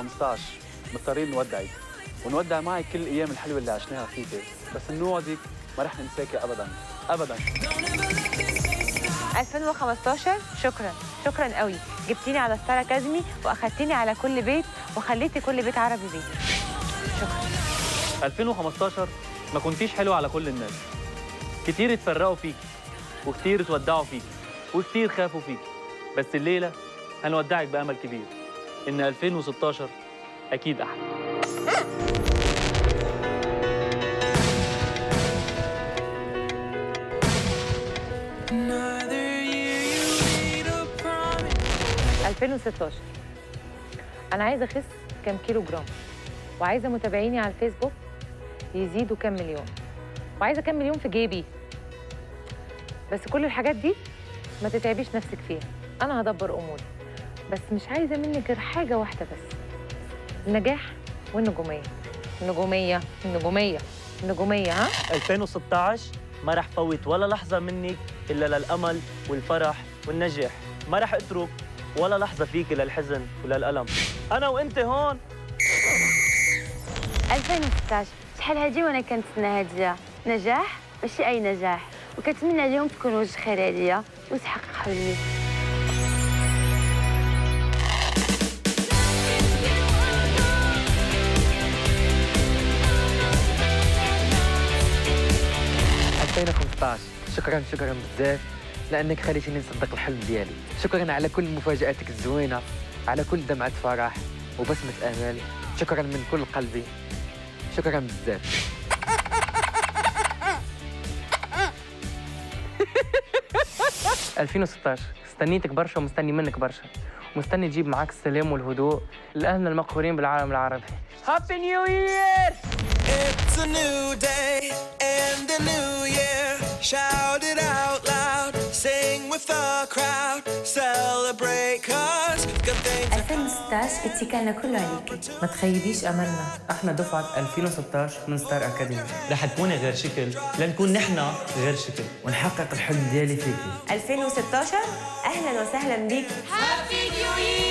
2015 مضطرين نودعك ونودع معك كل الايام الحلوه اللي عشناها فيكي، بس نوعدك ما رح ننساكي ابدا ابدا. 2015 شكرا قوي، جبتيني على ستار اكاديمي واخدتيني على كل بيت وخليتي كل بيت عربي بيت. شكرا. 2015 ما كنتيش حلوه على كل الناس، كتير اتفرقوا فيك وكتير اتودعوا فيك وكتير خافوا فيك، بس الليله هنودعك بامل كبير ان 2016 اكيد احلى. 2016 أنا عايزة أخس كام كيلو جرام، وعايزة متابعيني على الفيسبوك يزيدوا كام مليون، وعايزة كام مليون في جيبي. بس كل الحاجات دي ما تتعبيش نفسك فيها، أنا هدبر أموري، بس مش عايزة منك غير حاجة واحدة بس، النجاح والنجومية. النجومية ها؟ 2016 ما رح فوت ولا لحظة منك إلا للأمل والفرح والنجاح، ما رح أترك ولا لحظة فيك للحزن وللألم. أنا وأنت هون. 2016 شحال هادي وأنا كنتسنى هادية نجاح، ماشي أي نجاح، وكنتمنى اليوم تكون وجه خير عليا وتحقق حلمي. شكرا بزاف لانك خليتيني نصدق الحلم ديالي. شكرا على كل مفاجاتك الزوينه، على كل دمعه فرح وبسمه امل. شكرا من كل قلبي، شكرا بزاف. 2016 استنيتك برشا ومستني منك برشا، ومستني تجيب معاك السلام والهدوء لأهلنا المقهورين بالعالم العربي. هابي نيو يير! It's a new day and a new year. Shout it out loud, sing with the crowd, celebrate 'cause good things are coming. 2016 اتكالنا كله عليكي. ما تخيبيش أملنا. احنا دفعة 2016 من ستار أكاديمي، رح تكوني غير شكل لنكون نحن غير شكل ونحقق الحلم ديالي فيكي. 2016 أهلا وسهلا بيك. Happy New Year.